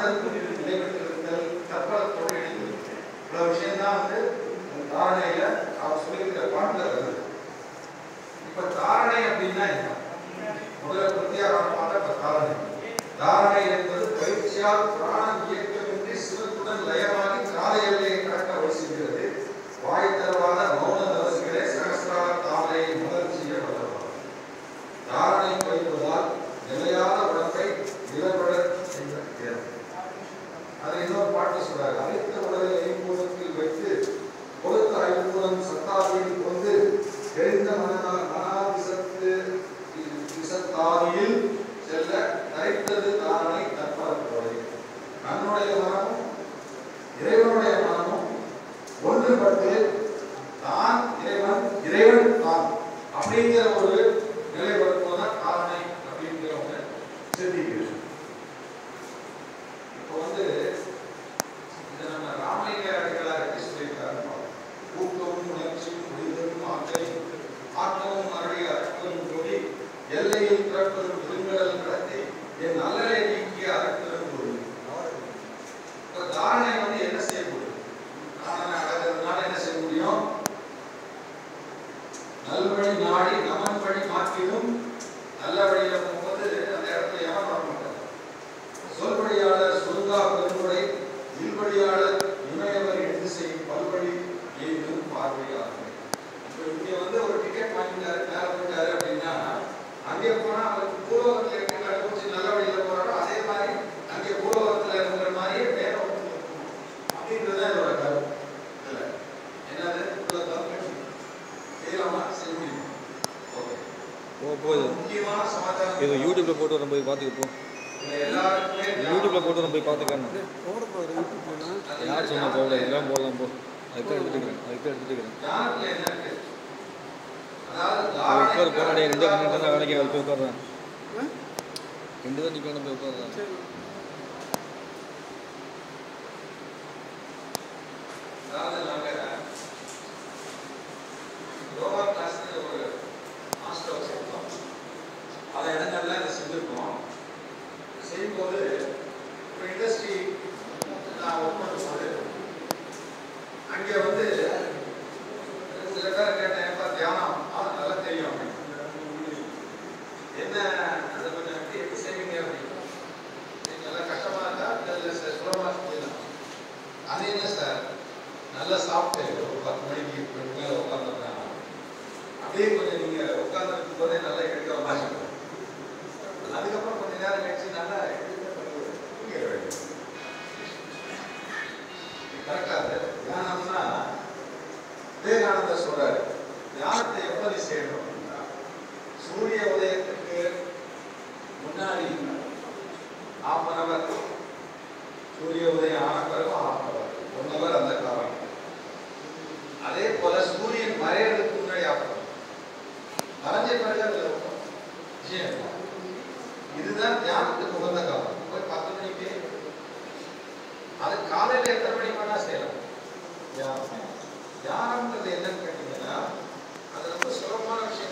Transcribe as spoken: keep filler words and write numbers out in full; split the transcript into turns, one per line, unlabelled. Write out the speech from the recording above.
மனதுக்கு நிலைபெற்றிருத்தல், தற்பலத்தோடு இணைந்தது. இவ்வளவு விஷயம் தான் வந்து தாரணையில அவர் சொல்லியிருக்கிற பாட்டுல வருது. இப்ப தாரணை அப்படின்னா என்ன? முதல்ல பிரத்யாகாரம் பார்த்தா இப்ப தாரணை. தாரணை என்பது பயிற்சியால் பிராணம் இயக்கமின்றி சிவத்துடன் லயமாகி கால எல்லையை கடக்க வழி செய்கிறது. வாய் தருவாத மௌன தவசிகளே சகசிரார தாமரையை முதல் செய்ய வல்லவர். தாரணை பயிர்வதால் நிலையான உடம்பை நிலப்பட செய்கிறது. அது இன்னொரு பாட்டு சொல்றாரு. அனைத்து உடலை ஐம்பூதத்தில் வைத்து கொடுத்த ஐம்பூதம் சத்தாதியில் கொண்டு தெரிந்த மனாதிசத்து விசத்தாதியில் செல்ல தரைத்தது தாரணை தற்போதை. தன்னுடைய மனமும் இறைவனுடைய மனமும் ஒன்றுபட்டு தான் இறைவன் இறைவன் தான் அப்படிங்கிற ஒரு நிலை வரும்போதுதான் தாரணை அப்படிங்கிறவங்க சிந்திக்கிறது. இப்போ வந்து இதை நம்ம ராமலிங்க அடிகளார் எப்படி சொல்லியிருக்காரு? ஊக்கமும் உணர்ச்சியும் முடிதலும் ஆற்றலும் ஆற்றமும் அருளி அறப்பதும் கூடி எல்லையில் பிறப்பதும் பெருங்கடல் கடத்தி என் நல்லலை நீக்கிய அறப்பதும் கூடி. இப்போ தாரணை வந்து என்ன செய்ய முடியும்? தாரணை அடைகிறதுனால என்ன செய்ய முடியும்? நல்வழி நாடி நமன் வழி மாற்றிடும். நல்ல வழியில போகும்போது அந்த இடத்துல எவன் வர மாட்டார். சொல்வழியாளர் சுருங்கா பெருமுறை இல்வழியாளர் இமயவர் எடுத்து செய்யும் பல்வழி ஏதும் பார்வையாகும். இப்போ இங்க வந்து ஒரு டிக்கெட் வாங்கிட்டாரு, மேல போயிட்டாரு அப்படின்னா அங்கே போனா அவருக்கு பூலோகத்தில் இருக்கிற அனுபவிச்சு நல்ல வழியில போறாரோ அதே மாதிரி அங்கே பூலோகத்தில் இருக்கிற மாதிரியே வேற ஒன்று அப்படின்றதுதான் இதோட கருத்து. இல்லை என்னது செய்யலாமா? செய்ய முடியும். முக்கியமான சமாச்சாரம்
இது யூடியூப்ல போட்டு வர போய் பார்த்துக்கப்போ
எல்லாருக்குமே
யூடியூப்ல போட்டு வர போய் பார்த்துக்கணும். யார் சொன்னா போகல, இதெல்லாம் போடலாம் போ. அதுக்கு எடுத்துக்கிறேன் அதுக்கு எடுத்துக்கிறேன்
ஞானத்துல என்ன இருக்கு?
உட்கார் போனாடி ரெண்டு ரெண்டு தான் வேலைக்கு அது போய் உட்காடுறேன். ரெண்டு தான் நிற்கணும் போய் உட்காடுறேன்.
அதாவது நாங்க யோகா கிளாஸ் ஒரு மாஸ்டர் வச்சிருக்கோம். பல இடங்கள்ல இதை செஞ்சிருக்கோம். செய்யும்போது ஒரு இண்டஸ்ட்ரி நான் ஒர்க் பண்ணும்போது அங்கே வந்து சில பேர் கேட்டேன், எப்போ தியானம் அது நல்லா தெரியும் என்ன அதை கொஞ்சம் எப்படி எப்படி செய்வீங்க அப்படின்னு. நல்லா கஷ்டமா இருக்கா இல்லை சுலபமாக செய்யலாம்? அது என்ன சார், நல்லா சாப்பிட்டு ஒரு பத்து மணிக்கு மேலே உட்காந்துருந்தேன் அப்படியே கொஞ்சம் நீங்க உட்காந்துருக்கும் போதே நல்லா எடுக்கிற மாதிரி இருக்கும். அதுக்கப்புறம் கொஞ்ச நேரம் கழிச்சு நல்லா தூங்கிட வேண்டும். கரெக்டா? தியானம்னா விவேகானந்தர் சொல்றாரு, தியானத்தை எப்ப நீ செய்யணும் அப்படின்னா சூரிய உதயத்துக்கு முன்னாடி ஹாஃப் அன் அவர், சூரிய உதயம் ஆன பிறகு half an hour, one hour அந்த காலம். அதே போல சூரியன் மறையறதுக்கு முன்னாடி ஹாஃப் அன் அவர், மறைஞ்ச பிறகு அதுல விஷயம். இதுதான் தியானத்துக்கு உகந்த காலம். போய் பத்து மணிக்கு அது காலையில எத்தனை மணிக்கு வேணா செய்யலாம். தியானம் தியானம்ன்றது என்னன்னு கேட்டீங்கன்னா அது ரொம்ப சுலபமான விஷயம்.